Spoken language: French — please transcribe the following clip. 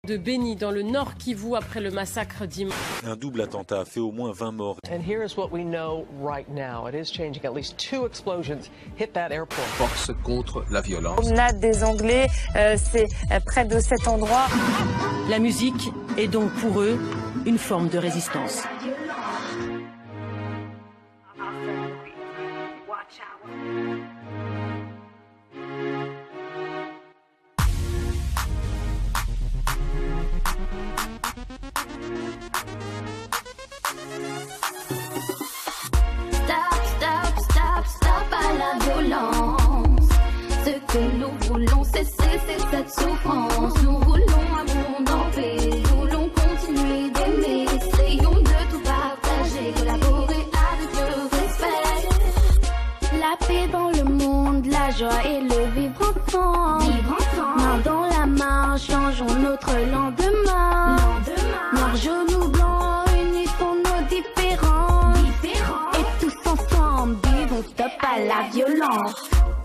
De Beni dans le Nord Kivu après le massacre dimanche. Un double attentat a fait au moins 20 morts. And here is what we know right now. It is changing. At least 2 explosions hit that airport. Force contre la violence. Promenade des Anglais, c'est près de cet endroit. La musique est donc pour eux une forme de résistance. Stop à la violence. Ce que nous voulons cesser, c'est cette souffrance. Nous voulons un monde en paix, voulons continuer d'aimer. Essayons de tout partager, collaborer avec le respect. La paix dans le monde, la joie et le vivre ensemble. Main dans la main, changeons notre lendemain. Noirs, jaunes ou blancs, unis pour nos différences. Et tous ensemble, vivons stop à la violence.